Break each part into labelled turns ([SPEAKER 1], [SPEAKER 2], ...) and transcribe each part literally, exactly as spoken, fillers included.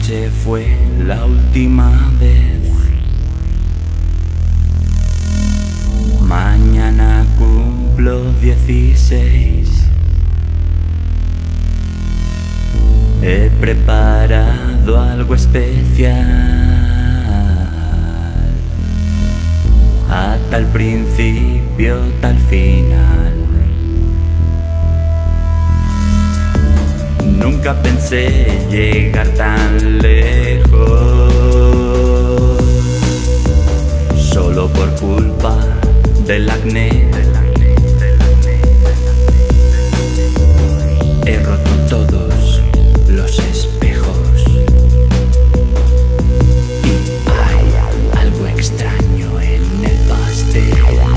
[SPEAKER 1] Anoche fue la última vez. Mañana cumplo dieciséis. He preparado algo especial. A tal principio, tal final. Nunca pensé llegar tan lejos, solo por culpa del acné. He roto todos los espejos y hay algo extraño en el pastel.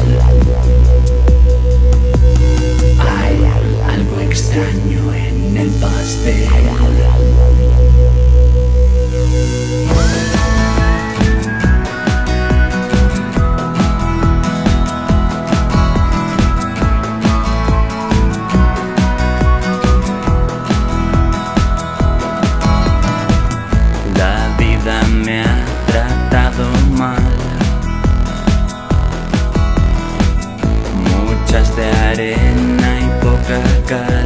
[SPEAKER 1] Hay algo extraño en el pastel. La vida me ha tratado mal, muchas de arena y poca cal.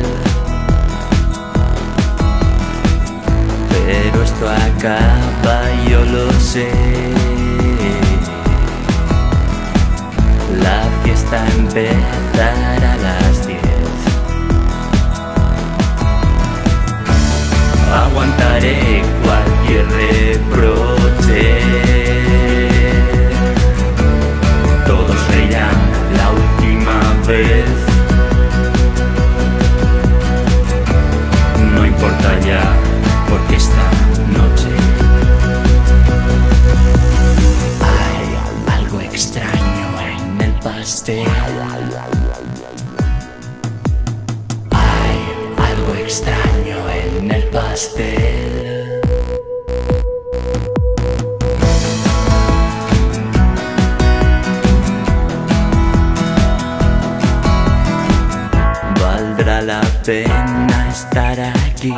[SPEAKER 1] Pero esto acaba, yo lo sé. La fiesta empezará a las diez. Aguantaré cualquier reproche. Todos reirán la última vez. No importa ya, porque esta noche hay algo extraño en el pastel. Hay algo extraño en el pastel. Valdrá la pena estar aquí,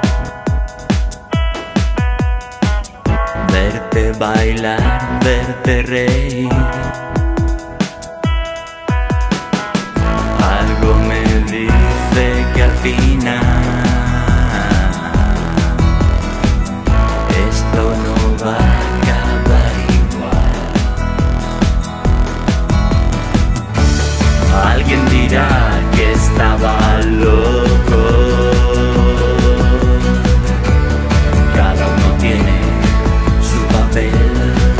[SPEAKER 1] verte bailar, verte reír. Algo me dice que al final esto no va a acabar igual. Alguien dirá que estaba loco. Cada uno tiene su papel.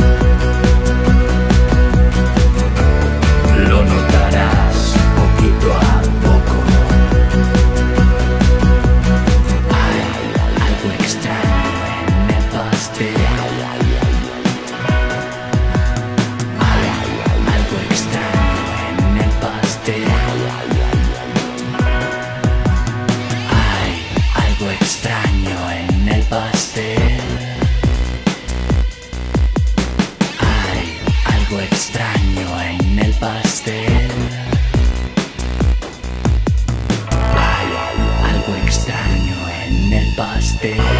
[SPEAKER 1] Lo notarás poquito a poco. Hay algo extraño en el pastel. Hay algo extraño en el pastel. Hay algo extraño en el pastel. Hay algo extraño en el pastel. Hay algo extraño en el pastel.